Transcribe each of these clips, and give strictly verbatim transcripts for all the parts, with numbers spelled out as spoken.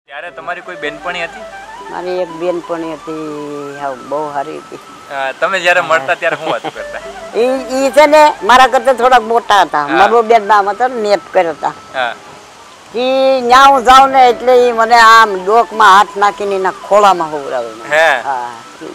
ત્યારે તમારી કોઈ બેનપણી હતી? મારી એક બેનપણી હતી, હા બહુ સારી હતી. તમે જ્યારે મળતા ત્યારે શું વાતો કરતા? ઈ ઈ છે ને મારા કરતા થોડાક મોટા હતા. મારો બેન નામ હતો ને નેપ કર્યો હતા. હા. ઈ ન્યા હું જાઉં ને એટલે ઈ મને આમ ડોકમાં હાથ નાખીને એના ખોળામાં હોવરાવે. હે. હા.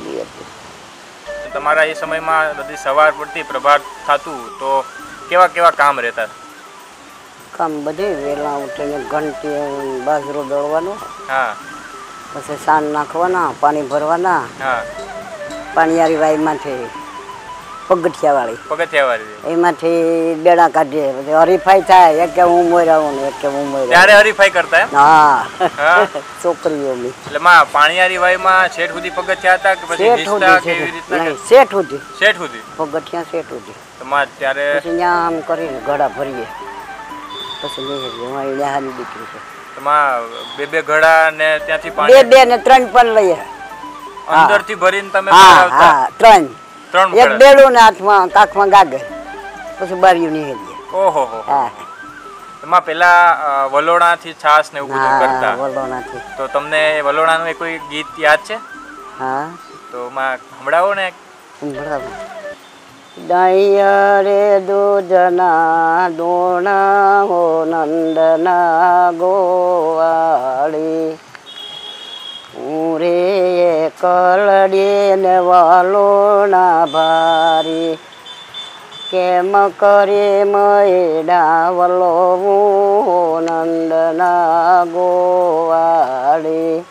તમારા એ સમયમાં બધી સવાર પડતી પ્રભાત થતું તો કેવા કેવા કામ રહેતા? કામ બધે વહેલા ઉઠીને ઘંટી બાજરો દળવાનો. હા. પછી સાન નાખવાના, પાણી ભરવાના. હા. પાણીયારી વાઈમાંથી પગથિયા વાળી પગથિયા વાળી એમાંથી બેડા કાઢીએ, પછી હરીફાઈ થાય, એક કે હું મોરાવું ને એક કે હું મોરાવું. ત્યારે હરીફાઈ કરતા એમ? હા. છોકરીઓની એટલે માં પાણીયારી વાઈમાં શેઠ સુધી પગથિયા હતા કે પછી રીસ્તા કે એવી રીતના? નહીં, શેઠ સુધી. શેઠ સુધી પગથિયા શેઠ સુધી. તો માં ત્યારે પછી ત્યાં આમ કરીને ઘડા ભરીએ, પછી લઈએ. અમારી ન્યાહાની દીકરી છે. માં બે બે ઘડા ને ત્યાંથી બે પાણી બે ને ત્રણ પણ લઈએ. અંદરથી ભરીને તમે હા ભરાવતા? હા, ત્રણ. ત્રણ એક બેડું ને હાથમાં કાખમાં ગાગર, પછી બારીયું નીકળીએ. ઓહો હો. હા. એમાં પેલા વલોણાથી છાસ ને એવું બધું કરતા. વલોણાથી. તો તમને વલોણાનું કોઈ ગીત યાદ છે? હા. તો માં સંભળાવો ને. સંભળાવો. દૈયા રે દૂધના દોણા હો નંદના ગોવાળી, હું રે કલડી ને વલોણા ભારી, કેમ કરી મૈડા વલોવું નંદના ગોવાળી,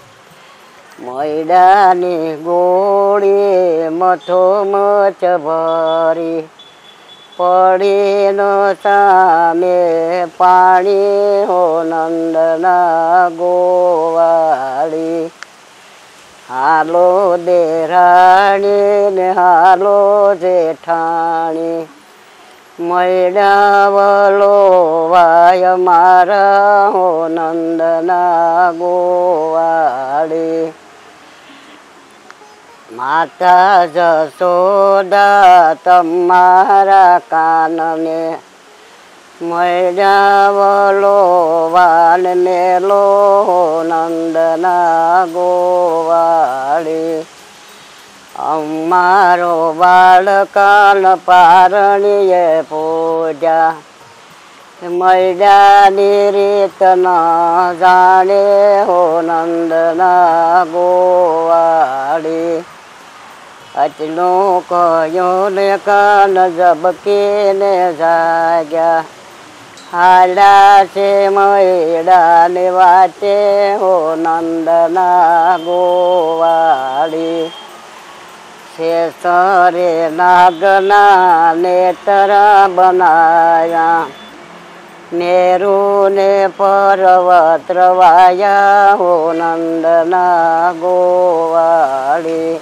મૈડાની ગોળી મથો મચ ભરી, પડી નો સામે પાણી હો નંદના ગોવાળી, હાલો દેરાણી ને હાલો જેઠાણી, મૈડા વલોવાય મારા હો નંદના ગોવાળી, માતા જશોદા તમારા કાનને, મૈડા વલોવાન મેલો નંદના ગોવાળી, અમારો બાળકાન પારણીએ પૂજા, મૈડાની રીત ન જાણે હો નંદના ગોવાળી, આટલું કહ્યું ને કાન ઝબકીને જાગ્યા, હાલા છે મૈડાને વાતે હો નંદના ગોવાળી, શેષરે નાગના નેત્ર બનાયા, મેરુ ને પર્વત વાયા હો નંદના ગોવાળી,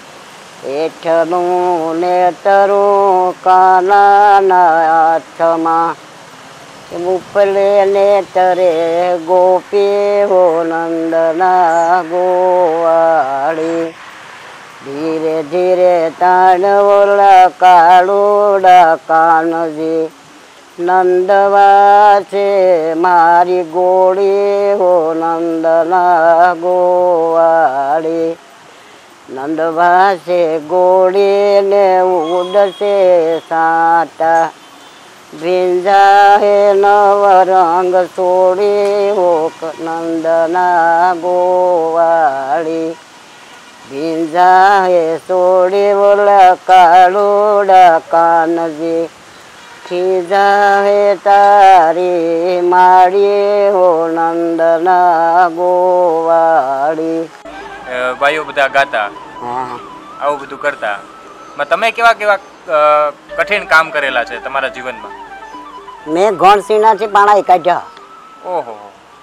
હેઠનું નેતરું કાનાના હાથમાં, ઉપલે નેતરે ગોપી હો નંદના ગોવાળી, ધીરે ધીરે તાણ ઓલા કાળુડા કાનજી, નંદવા છે મારી ગોળી હો નંદના ગોવાળી, નંદવા છે ગોળી ને ઉડશે સાટા, ભીંજા હે નવ રંગ છોડી હો નંદના ગોવાળી, ભીંજા હે છોડી બોલા કાળુડા કાનજી, ખીજા હે તારી માળી હો નંદના ગોવાળી. ભાઈઓ બધા ગાતા, આવું બધું કરતા. તમે કેવા કેવા કઠિન કામ કરેલા છે તમારા જીવનમાં? મેં ઘણસીનાથી પાણા કાઢ્યા. ઓહો.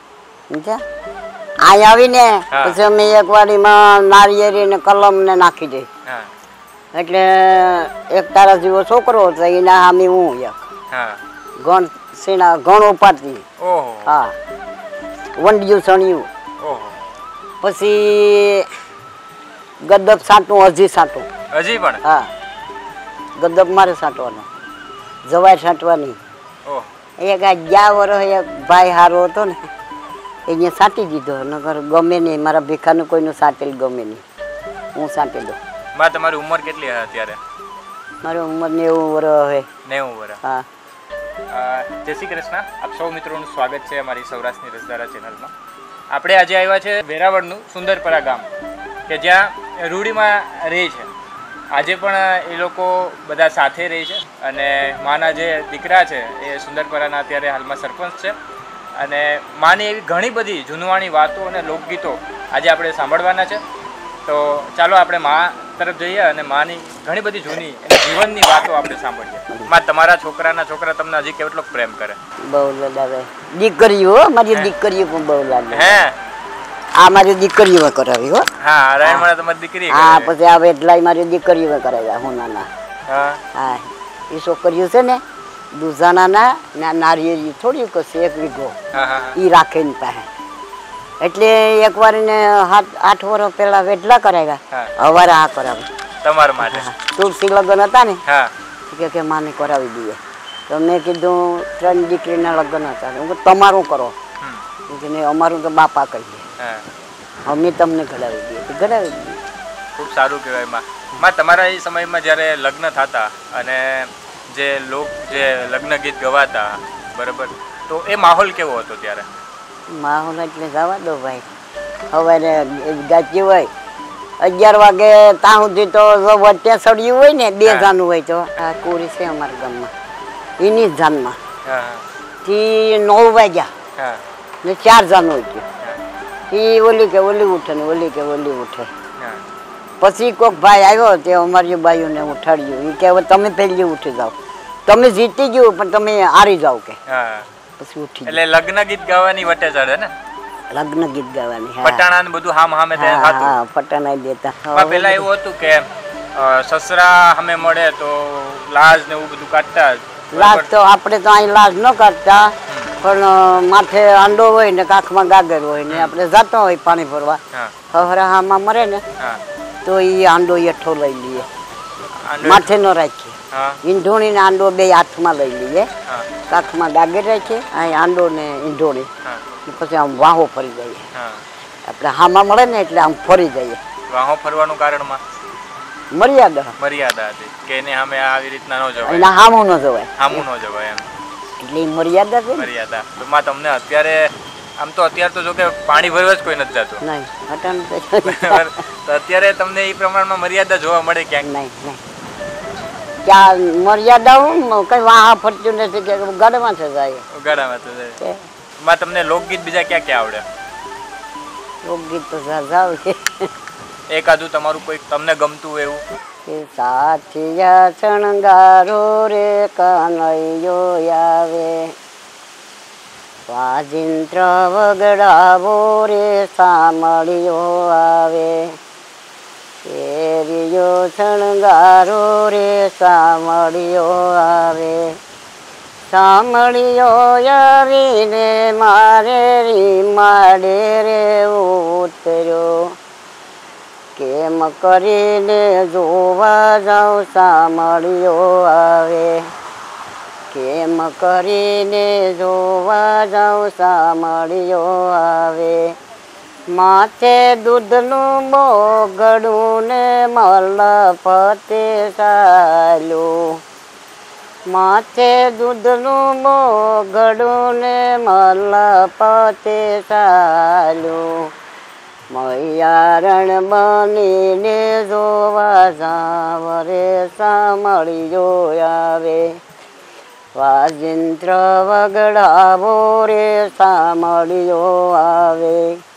આ આવીને પછી અમે એક વાડીમાં નારિયેરી ને કલમ ને નાખી દઈ, એટલે એક તારા જેવો છોકરો હતો એના સામે હું એક ઘણ સીના ઘણ ઉપાડતી. હા, વંડિયું સણિયું. પછી ગદબ સાટું, હજી સાટું. હજી પણ? હા, ગદબ મારે સાટવાનો, જવાય સાટવાની. એક આ ગયા વર્ષ એક ભાઈ હારો હતો ને અહીંયા સાટી દીધો નગર ગમે નહીં મારા ભીખાનું કોઈનું સાટેલ ગમે નહીં હું સાટી દઉં. માં તમારી ઉંમર કેટલી હતી અત્યારે? મારી ઉંમર નેવું વર્ષ હવે. નેવું વર્ષ. હા. જય શ્રી કૃષ્ણ. આપ સૌ મિત્રોનું સ્વાગત છે અમારી સૌરાષ્ટ્રની રસધારા ચેનલમાં. આપણે આજે આવ્યા છે વેરાવળનું સુંદરપરા ગામ કે જ્યાં રૂડીમાં રહે છે. આજે પણ એ લોકો બધા સાથે રહે છે અને માના જે દીકરા છે એ સુંદરપરાના અત્યારે હાલમાં સરપંચ છે અને માની એવી ઘણી બધી જૂનવાણી વાતો અને લોકગીતો આજે આપણે સાંભળવાના છે. તો ચાલો આપણે મા તરફ જઈએ અને માની ઘણી બધી જૂની જીવનની વાતો આપણે સાંભળીએ. માં તમારા છોકરાના છોકરા તમને હજી કેટલો પ્રેમ કરે? બહુ લડાવે. દીકરીઓ મારી દીકરીઓ પણ બહુ લાગે. હે આ મારી દીકરીઓ કરાવી હો. હા રાયણ તમારી દીકરી. હા પછી આ એટલાય મારી દીકરીઓ કરાવ્યા હું નાના. હા હા એ છોકરીઓ છે ને દુઝાના ના નારિયેળી થોડી કશે એક વીઘો એ રાખે ને પાસે. એટલે એક વાર ને આઠ વર્ષ પેલા વેડલા કરાવ્યા હવારે આ કરાવી તમારા માટે. તુલસી લગ્ન હતા ને કે કે માને કરાવી દઈએ તો મેં કીધું ત્રણ દીકરીના લગ્ન હતા હું તમારું કરો ને અમારું તો બાપા કહીએ અમે તમને ઘડાવી દઈએ ઘડાવી દઈએ. ખૂબ સારું કહેવાય માં. માં તમારા એ સમયમાં જ્યારે લગ્ન થતા અને જે લોક જે લગ્ન ગીત ગવાતા બરાબર તો એ માહોલ કેવો હતો ત્યારે? માહોલ એટલે જવા દો ભાઈ. સવારે ગાચ્યું હોય અગિયાર વાગે ત્યાં સુધી તો વચ્ચે સળિયું હોય ને બે જાનું હોય તો આ કોરી છે અમારા ગામમાં એની જ જાનમાં થી નવ વાગ્યા ને ચાર જાનું હોય એ ઓલી કે ઓલી ઉઠે ને ઓલી કે ઓલી ઉઠે. પછી કોઈક ભાઈ આવ્યો તે અમારી બાઈઓને ઉઠાડ્યું એ કે હવે તમે પહેલી ઉઠી જાઓ તમે જીતી ગયું પણ તમે હારી જાઓ કે પછી ઉઠી. એટલે લગ્ન ગીત ગાવાની વટે ચડે ને? લગ્ન ગીત ગાવાની. પટાણા ને બધું હામ હામે થતું. હા પટાણા દેતા. પેલા એવું હતું કે સસરા સામે મળે તો લાજ ને એવું બધું કાઢતા. લાજ તો આપણે તો અહીં લાજ ન કાઢતા પણ માથે અંડો હોય ને કાખમાં ગાગર હોય ને આપણે જતો હોય પાણી ભરવા હવરા હામાં મરે ને તો એ આંડો એઠો લઈ લઈએ માથે ન રાખીએ. ઈંઢોણી ને આંડો બે હાથમાં લઈ લઈએ કાખમાં ગાગર રાખીએ અહીં આંડો ને ઈંઢોણી પછી આમ વાહો ફરી જઈએ. આપણે હામાં મળે ને એટલે આમ ફરી જઈએ. વાહો ફરવાનું કારણમાં મર્યાદા મર્યાદા હતી કે એને સામે આવી રીતના ન જવાય. એના હામું ન જવાય. હામું ન જવાય એમ એટલે મર્યાદા છે. મર્યાદા તો માં તમને અત્યારે આમ તો અત્યારે તો જો કે પાણી ભરવા જ કોઈ નથી જતું. નહીં હટાણ તો અત્યારે તમને એ પ્રમાણમાં મર્યાદા જોવા મળે ક્યાંક? નહીં નહીં ક્યાં મર્યાદા હું કઈ વાહ ફરતું નથી કે ગાડામાં છે જાય ગાડામાં તો જાય. માં તમને લોકગીત બીજા ક્યાં ક્યાં આવડે? લોકગીત તો જાવ છે. એકાદું તમારું કોઈ તમને ગમતું એવું? કે સાથિયા શણગારો રે કાનૈયો આવે વાજિંત્ર વગડાવો રે સામળિયો આવે કેરિયો શણગારો રે સામળિયો આવે સામળિયો આવીને મારે રી માડે રે ઉતર્યો કેમ કરીને જોવા જાઉં સામળિયો આવે કેમ કરીને જોવા જાઉં સામળિયો આવે માથે દૂધનું બોગડું ને મલફતે ચાલ્યું માથે દૂધનું બોગડું ને મલફતે ચાલ્યું મૈયારણ બનીને જોવા જાવ રે સામળિયો આવે વાજિંત્ર વગડાવો રે સામળિયો આવે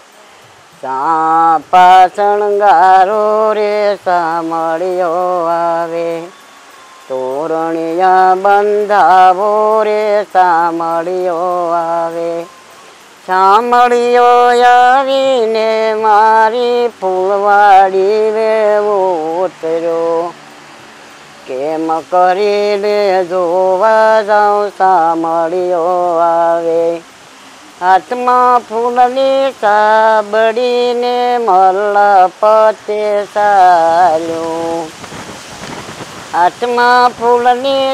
સાપા શણગારો રે સામળિયો આવે તોરણિયા બંધાવો રે સામળિયો આવે સામળિયો આવીને મારી ફૂલવાડી વે ઉતર્યો કેમ કરીને જોવા જાઉં સામળિયો આવે હાથમાં ફૂલની સાબડીને મલફતે ચાલ્યું હાથમાં ફૂલની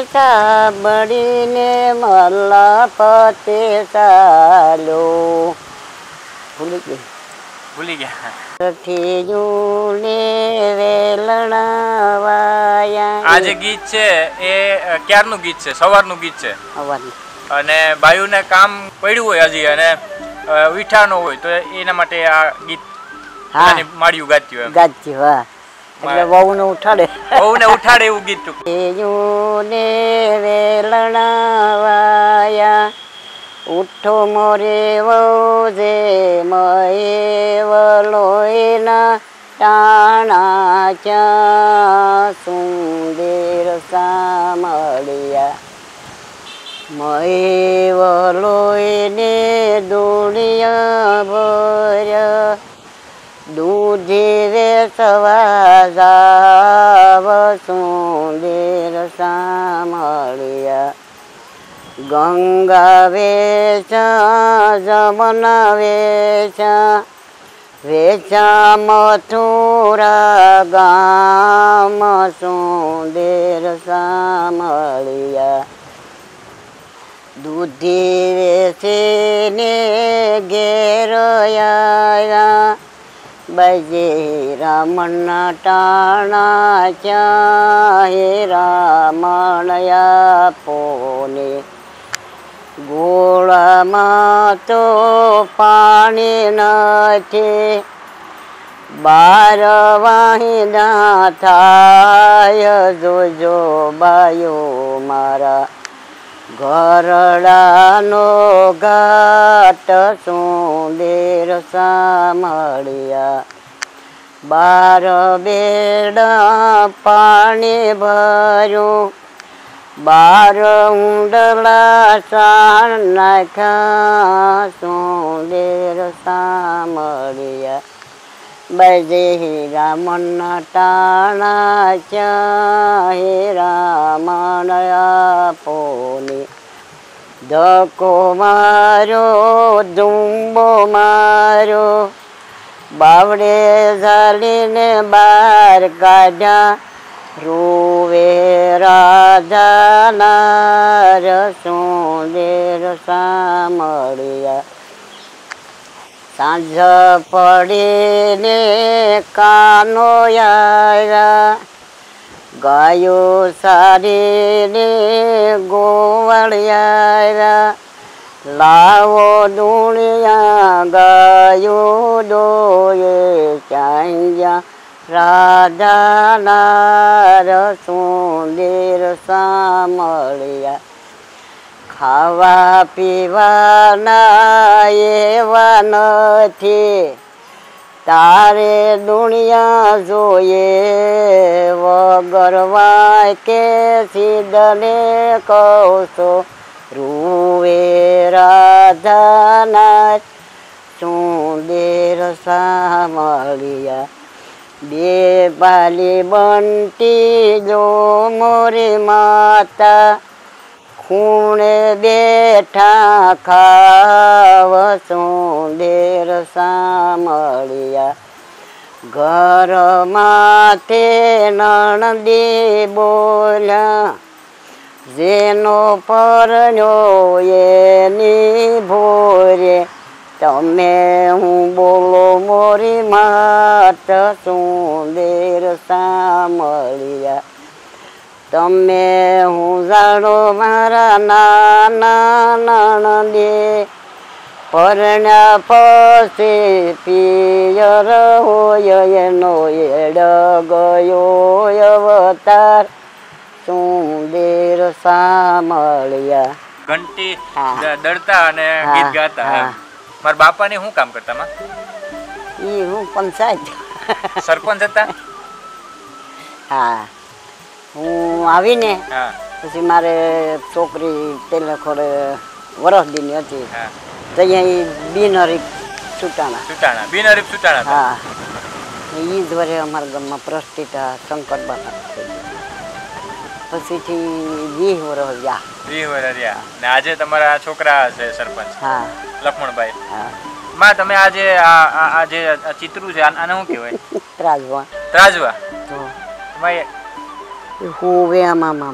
સાબડીને મલફતે ચાલ્યું ભૂલી ગઈ ભૂલી ગયા. સખી જૂને વેલણા વાયા. આ જે ગીત છે એ ક્યારનું ગીત છે? સવારનું ગીત છે. સવારનું. અને બાયુને કામ પડ્યું હોય હજી અને વીઠા ન હોય તો એના માટે આ ગીત માળિયું ગાતી હોય. ગાતી વાહ. એટલે વહુને ઉઠાડે. વહુને ઉઠાડે એવું ગીત. જૂને વેલણા વાયા ઉઠો મોરે વહુ જે મયવલોયના ટાણા ચા સુંદર સામળિયા મયવલોયને દુનિયા ભર્યા દૂધી વેસવા જાવ સુંદર સામળિયા ગંગા વેચા જમના વેચા વેચા મથુરા ગામ સુંદર સામળિયા દૂધી વેચીને ઘેર આવ્યા બજે રામના ટાણા ચાહે રામણયા પોને ગોળામાં તો પાણી નથી બાર વાહિના થાય જોજો બાયો મારા ઘરડાનો ઘાટ સુંદર સામળિયા બાર બેડા પાણી ભર્યું બાર ઊંડલા સાણ નાખ્યા સુંદર સામળિયા બજે રામના ટાણા ચાહે રામણયા પોની ધક્કો માર્યો ધુંબો માર્યો બાવડે ઝાલીને બાર કાઢ્યા રૂવે રાધાના સુંદર સામળિયા સાંજ પડીને કાનો આવ્યા ગાયો સારીને ગોવળિયા લાવો દુનિયા ગાયો દોયે ચાંજા રાધાના સુંદર સામળિયા ખાવા પીવાના એવા નથી તારે દુનિયા જોઈએ વગર વાય કે સીધને કહું છો રૂવે રાધાના સુંદર સામળિયા બે બાલી બંટી જો મોરી માતા ખૂણે બેઠા ખાવ સુંદર સામળિયા ઘર માથે નણદી બોલ્યા જેનો પરણ્યો એની ભોરે તમે હું બોલો મોરી માત સુંદર સામળિયા તમે હું જાણો મારા નાના નણદે પરણ્યા પછી પિયર હોય એનો એડ ગયો અવતાર સુંદર સામળિયા. ઘંટી દળતા અને ગીત ગાતા. મારા બાપા ને શું કામ કરતા માં? ઈ હું પંચાયત સરપંચ હતા. હા હું આવીને પછી મારે છોકરી પેલા ખોડે વરસ દીની હતી તો અહીંયા બિનહરીફ છૂટાણા છૂટાણા બિનહરીફ છૂટાણા. હા ઈ જ વરે અમારા ગામમાં પ્રતિષ્ઠા શંકર બાપા પછીથી વીસ વર્ષ રહ્યા. વીસ વર્ષ રહ્યા ને આજે તમારા છોકરા છે સરપંચ. હા લક્ષ્મણભાઈ. હા માં તમે આજે આ જે ચિત્રું છે આને શું કહેવાય? ત્રાજવા. ત્રાજવા. તો ભાઈ હું વે આમાં મામ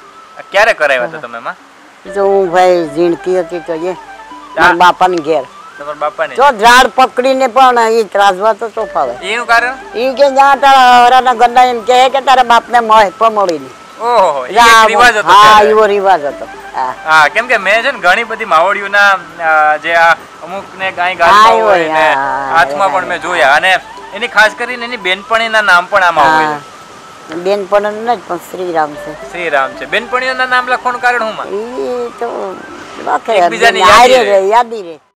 ક્યારે કરાવ્યા હતા તમે માં? જો હું ભાઈ ઝીણકી હતી તો એ મારા બાપાની ઘેર. તમારા બાપાને જો ઝાડ પકડીને પણ ઈ ત્રાસવા તો ચોફાવે. એનું કારણ ઈ કે જ્યાં તારા હરાના ગંડા એમ કહે કે તારા બાપને મળે પમળી ની. ઓહો ઈ એક રિવાજ હતો. હા એવો રિવાજ હતો. હા કેમ કે મેં છે ને ઘણી બધી માવડીઓના જે આ અમુક ને ગાય ગાલમાં હોય ને હાથમાં પણ મેં જોયા અને એની ખાસ કરીને એની બેનપણીના નામ પણ આમાં હોય. બેનપણી ને પણ શ્રીરામ છે. શ્રીરામ છે. બેનપણીઓના નામ લખવાનું કારણ શું માં? ઈ તો લખે એકબીજાની યાદી રે યાદી રે